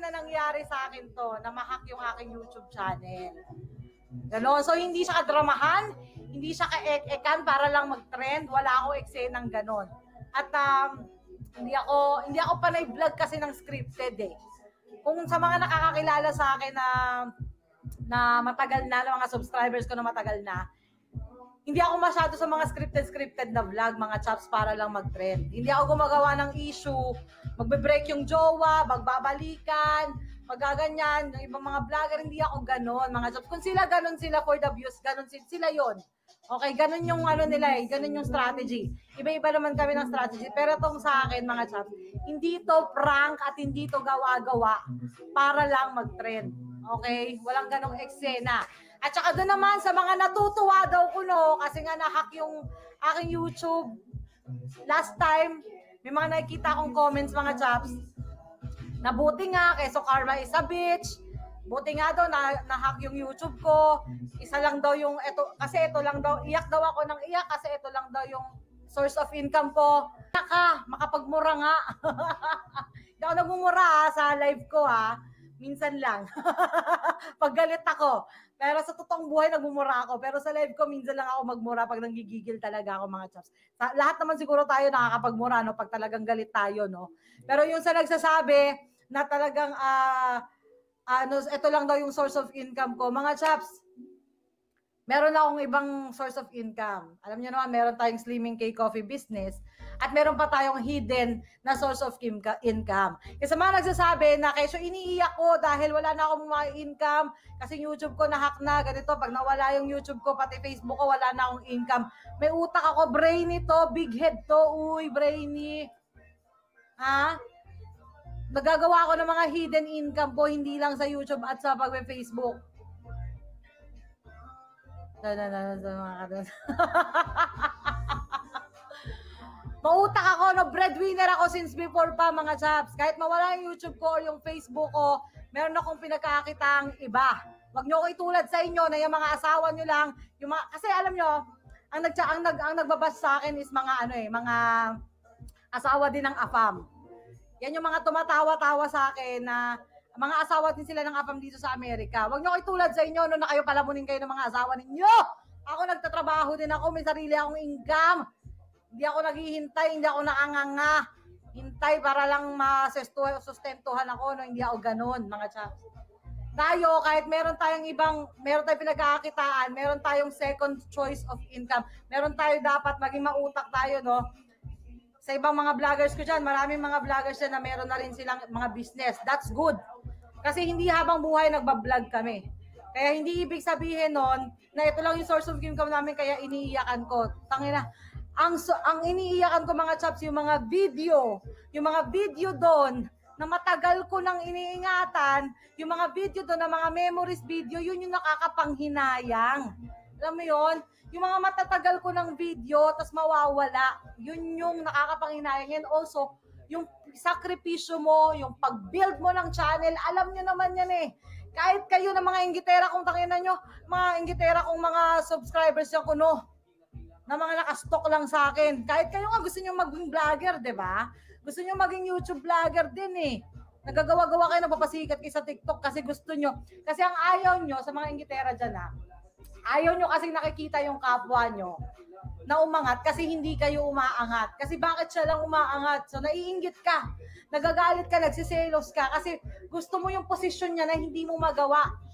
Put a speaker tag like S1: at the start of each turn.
S1: na nangyari sa akin to, na ma-hack yung aking YouTube channel. Ganon. So, hindi siya kadramahan, hindi siya ka-ekan para lang mag-trend. Wala ako eksenang ganon. At hindi ako panay vlog kasi ng scripted eh. Kung sa mga nakakakilala sa akin na matagal na mga subscribers ko na matagal na, hindi ako masyado sa mga scripted na vlog, mga chops para lang mag-trend. Hindi ako gumagawa ng issue, magbe-break yung jowa, magbabalikan, magaganyan, yung ibang mga vlogger, hindi ako ganon, mga chops. Kung sila ganon sila for the views, ganon sila yon. Okay, ganon yung nila ganon yung strategy. Iba-iba naman kami ng strategy. Pero itong sa akin, mga chops, hindi to prank at hindi to gawa-gawa para lang mag-trend. Okay? Walang ganong eksena. At saka doon naman sa mga natutuwa daw ko kasi nga na-hack yung aking YouTube. Last time, may mga nakikita akong comments mga chaps. Nabuti nga, keso karma is a bitch. Buti nga daw na-hack yung YouTube ko. Isa lang daw yung, kasi ito lang daw, iyak daw ako ng iyak kasi ito lang daw yung source of income ko. Makapagmura nga. Hindi ako nagmumura sa live ko minsan lang. Pag galit ako. Pero sa totoong buhay, nagmumura ako. Pero sa live ko, minsan lang ako magmura pag nanggigigil talaga ako, mga chaps. Lahat naman siguro tayo nakakapagmura, no? Pag talagang galit tayo, no? Pero yung sa nagsasabi na talagang, ito lang daw yung source of income ko, mga chaps, meron akong ibang source of income. Alam niyo naman, meron tayong Slimming K Coffee business at meron pa tayong hidden na source of income. Kasi mga nagsasabi na kesyo iniiyak ko dahil wala na akong mga income kasi YouTube ko na-hack na, ganito, pag nawala yung YouTube ko, pati Facebook ko, wala na akong income. May utak ako, brainy to, big head to, uy, brainy. Nagagawa ko ng mga hidden income ko, hindi lang sa YouTube at sa pag-Facebook. Mautak ako, breadwinner ako since before pa, mga chaps. Kahit mawala yung YouTube ko or yung Facebook ko, meron akong pinagkakitang iba. Wag nyo ko itulad sa inyo na yung mga asawa nyo lang, yung mga, kasi alam nyo, ang nagbabas sa akin is mga mga asawa din ng AFAM. Yan yung mga tumatawa-tawa sa akin na mga asawa din sila ng AFAM dito sa Amerika. Huwag nyo ko itulad sa inyo na kayo palamunin kayo ng mga asawa ninyo. Ako nagtatrabaho din ako, may sarili akong income. Hindi ako naghihintay, hindi ako nakanganga. Hintay para lang masustentuhan ako, no? Hindi ako ganun, mga chaps. Tayo, kahit meron tayong pinagkakakitaan, meron tayong second choice of income. Meron tayo dapat maging mautak tayo, no? Sa ibang mga vloggers ko dyan, maraming mga vloggers dyan na meron na rin silang mga business. That's good. Kasi hindi habang buhay nagbablog kami. Kaya hindi ibig sabihin nun na ito lang yung source of income namin kaya iniiyakan ko. Tangina, ang iniiyakan ko, mga chaps, yung mga video doon na matagal ko nang iniingatan, yung mga video doon na mga memories video, yun yung nakakapanghinayang. Alam mo yun? Yung mga matatagal ko ng video, tas mawawala, yun yung nakakapanghinayang. And also, yung sakripisyo mo, yung pag-build mo ng channel, alam nyo naman yan eh. Kahit kayo na mga inggitera kung takinan nyo, mga inggitera kung mga subscribers yung kuno, na mga nakastock lang sa akin. Kahit kayo nga gusto nyo maging vlogger, di ba? Gusto nyo maging YouTube vlogger din eh. Nagagawa-gawa kayo, napapasikat kayo sa TikTok kasi gusto nyo. Kasi ang ayaw nyo sa mga inggitera dyan ayaw nyo kasi nakikita yung kapwa nyo na umangat kasi hindi kayo umaangat. Kasi bakit siya lang umaangat? So, naiinggit ka. Nagagalit ka, nagsiselos ka kasi gusto mo yung posisyon niya na hindi mo magawa.